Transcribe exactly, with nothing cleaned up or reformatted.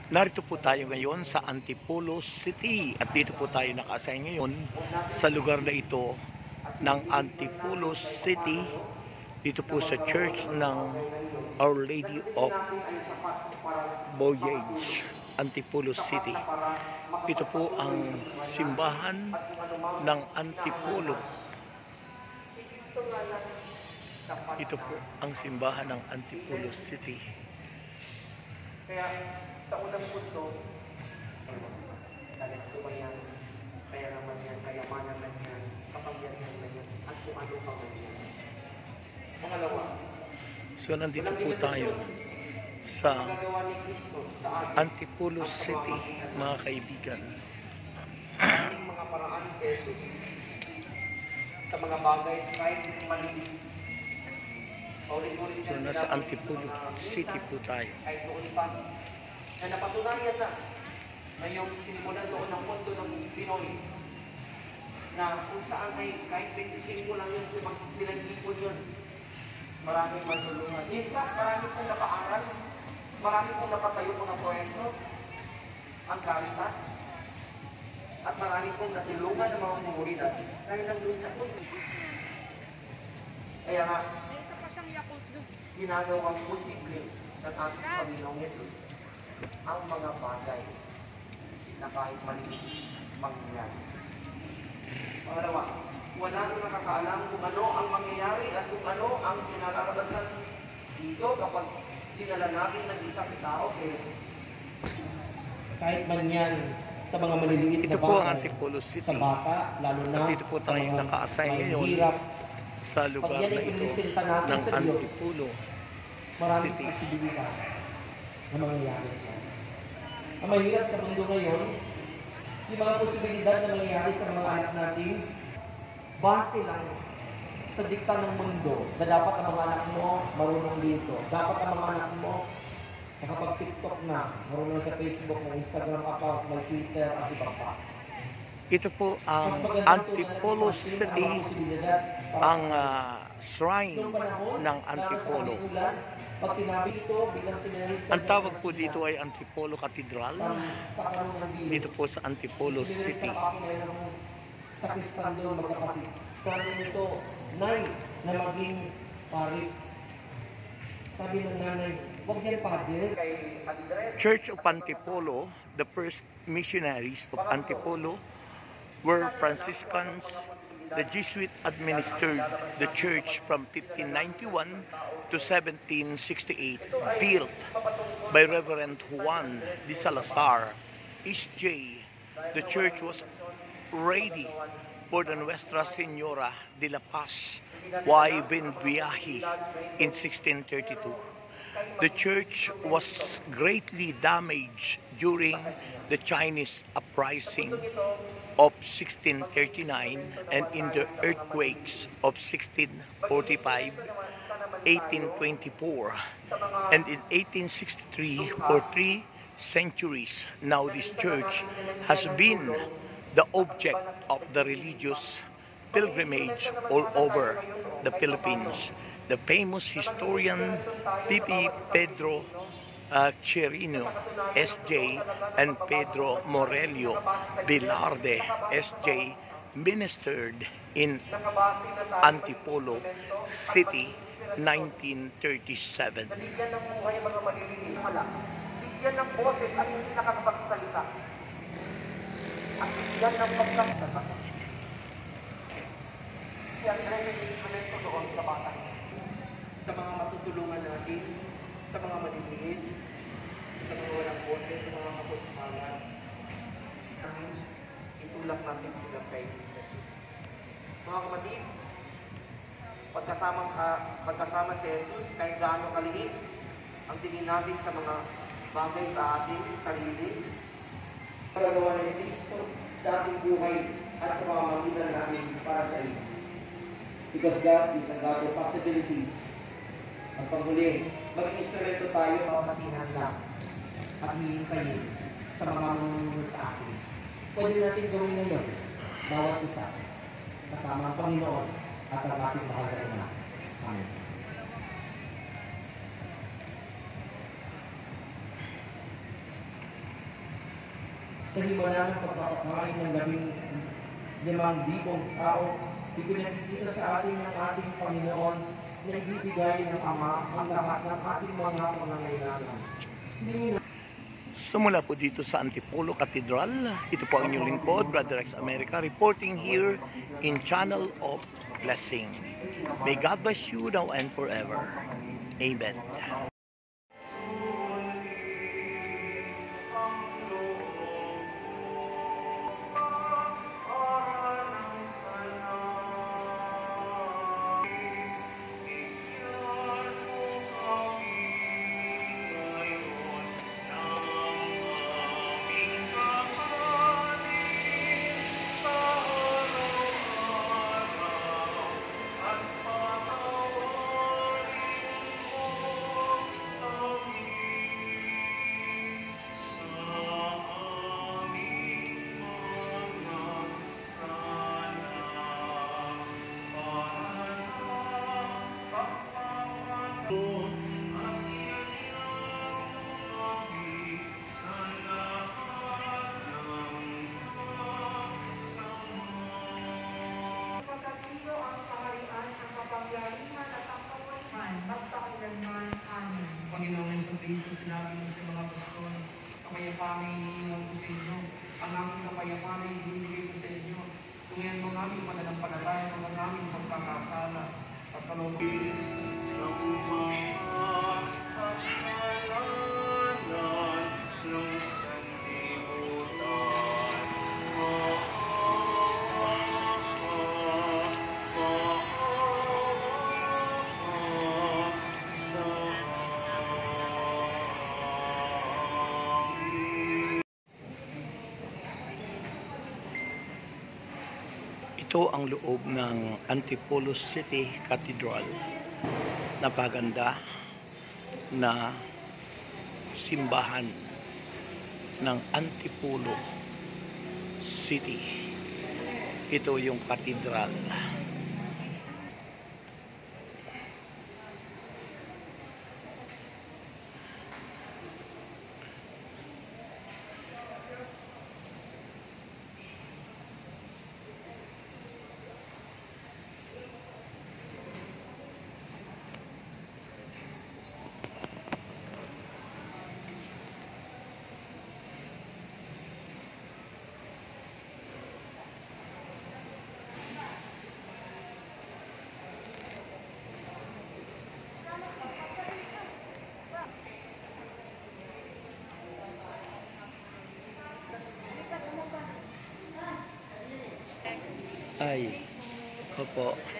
Narito po tayo ngayon sa Antipolo City at dito po tayo naka-assign ngayon sa lugar na ito ng Antipolo City, dito po sa church ng Our Lady of Voyage, Antipolo City. Ito po ang simbahan ng Antipolo. Ito po ang simbahan ng Antipolo City. Kaya sa unang punto, talento ba yan, kaya naman yan, kayamanan na yan, kapangyarihan na yan, at kung ano pa man yan. Pangalawa, so nandito po tayo sa Antipolo City, mga kaibigan. Ang mga paraan ni Jesus sa mga bagay kahit maliit. Ulit-ulit So nasa Antipolo City po tayo. Kahit noon pa, na napatunayan na na yung sinimulan doon ng mundo ng Pinoy na kung saan ay kahit twenty-five mo lang yun, pinag-ipon yun, maraming matulungan. In fact, marami pong napaaral, marami pong napatayo mga proyekto, ang Caritas, at marami pong natulungan ng mga komunidad dahil lang doon sa mundo. Kaya nga, ginagawang posible ng ating Panginoong Yesus ang mga bagay na kahit maliit mangyayari. Pangalawa, wala nang nakakaalam kung ano ang mangyayari at kung ano ang kinakarabasan dito kapag dinala natin ng isang tao kay Jesus. Kahit man yan sa mga maliliit Ito na po ang bagay, Antipolo City. sa bata, lalo na At dito po sa tayo mga naka-assign ngayon mahihirap. sa lugar Pag yan na ay ito pinisilta natin ng sa Diyos, Antipolo maraming City. posibilidad na mangyayari sa atin. Ang mahirap sa mundo ngayon, yung mga posibilidad na mangyayari sa mga anak natin, base lang sa dikta ng mundo na dapat ang mga anak mo marunong dito. Dapat ang mga anak mo nakapag-TikTok na, marunong sa Facebook, may Instagram account, may Twitter, at iba pa. Ito po ang Antipolo City, ang uh, shrine ng Antipolo. Pag sinabi ito, bilang seminarista, Ang tawag po dito ay Antipolo Cathedral, dito po sa Antipolo City. Sa Kristan doon magkapatid. Kaya ito, nay, na maging pari. Sabi ng nanay, huwag yan padre. Church of Antipolo, the first missionaries of Antipolo were Franciscans. The Jesuit administered the church from fifteen ninety-one to seventeen sixty-eight, built by Reverend Juan de Salazar, S J. The church was ready for the Nuestra Señora de la Paz y Benviaje in sixteen thirty-two. The church was greatly damaged during the Chinese uprising of sixteen thirty-nine and in the earthquakes of sixteen forty-five, eighteen twenty-four, and in eighteen sixty-three. For three centuries now, this church has been the object of the religious pilgrimage all over the Philippines. The famous historian P P Pedro uh, Chirino, S J, and Pedro Morelio Velarde, S J, ministered in Antipolo City, nineteen thirty-seven. Bigyan ng buhay ang mga maliliit wala. Bigyan ng boses ang hindi nakakapagsalita. At bigyan ng pagkakalata. Siya ang instrumento doon sa bata. Sa mga matutulungan natin, sa mga maliliit, sa mga walang boses, sa mga kapuspalan. Amin, itulak natin sila kay Jesus. Mga kapatid, pagkasama, ka, pagkasama si Jesus, kahit gaano kaliit, ang tingin natin sa mga bagay sa ating sarili, pagagawa ni Kristo sa ating buhay at sa mga magitan natin para sa iyo. Because God is a God of possibilities. Ang panghuli, maging instrumento tayo mapasihan lang at hihintayin sa mga manunod sa atin. Pwede natin gawin ngayon, bawat isa, kasama ang Panginoon at ang ating mahal na Ina. Amen. Sa himala ng pagkakakain ng labing limang dibong tao, ipinakikita sa atin ng ating Panginoon na ibibigay ng Ama ang lahat ng ating mga pangangailangan. Hindi Sumula po dito sa Antipolo Cathedral, ito po ang inyong lingkod, Brother Rex America, reporting here in Channel of Blessing. May God bless you now and forever. Amen. Panginoon, sa Kristo, sinabi mo sa mga apostol, kapayapaan ay iniiwan ko sa inyo. Ang aming kapayapaan ay binibigay ko sa inyo. Tungihan mo ang aming pananampalataya ng ang aming pagkakasala at kalooban ng mga kasalanan ng sanlibutan. Ito ang loob ng Antipolo City Cathedral. Napaganda na simbahan ng Antipolo City. Ito yung katedral. Ay, opo.